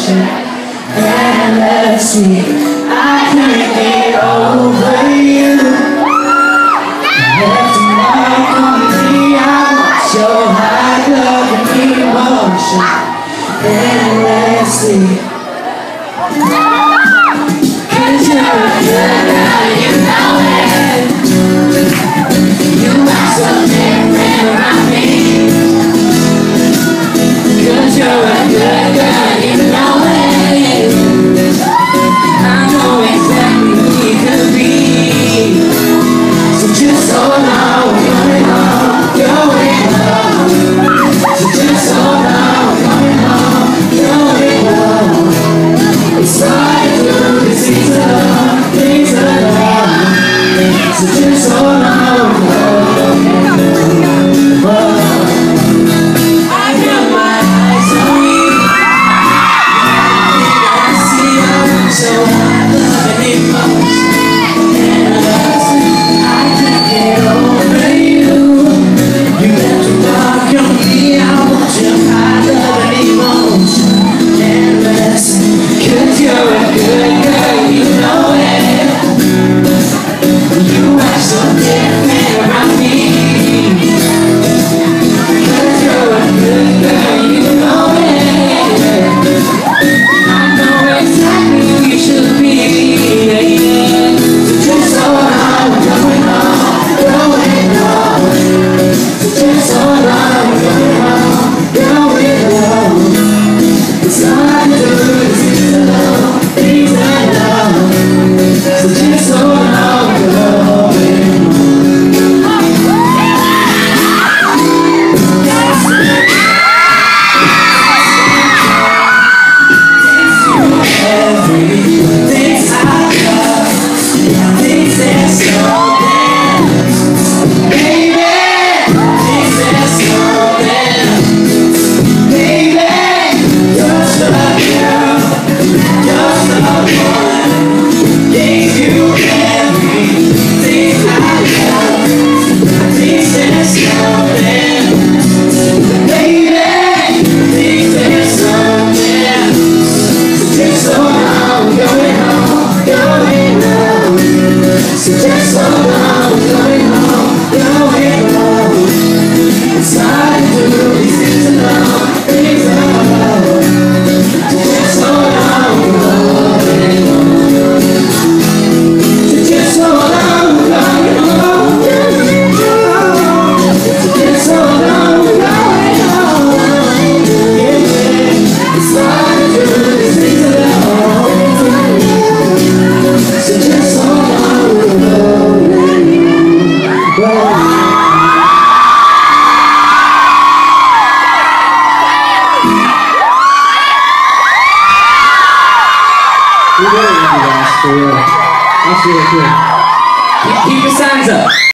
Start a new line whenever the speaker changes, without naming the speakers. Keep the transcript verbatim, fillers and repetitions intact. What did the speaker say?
emotion endlessly. I can't get over you. Left a mark on me. I want your high love and emotion endlessly. Cause you're a good girl, you know it. You are so different around me. Cause you're a good girl, you know it. I know exactly who you could be. So just hold on, coming home, going home. So just hold on, coming home, going home. It's hard to do these things alone, things alone. So just hold on, going home. I got my eyes on you. I see you so high, love and emotion endlessly. I can't get over you. You left a mark on me. I want your high love and emotion endlessly. Cause you're a good girl, you know it. You are so different around me. Cause you're a good girl, you know it. I know exactly who you should be. So just hold on, we're going home, going home. So just hold on, we're going home, going home. It's hard to do these things alone, things alone. So just hold on, we're going home. Everything's I love, things that slow down, baby. Things that slow down, baby. You're the girl, you're the one. Gave you everything I love, things that slow down, baby. Things that slow down. Just hold on, going home, going home. So just hold on, going home, going home. It's hard to do these things alone, things alone. So just hold on, going home. So just hold on, going home, going home. So just hold on, going home. Yeah, it's hard to do these things alone. So just hold on, we're going home. We really love you guys, for real. That's really cool. Keep, keep your signs up.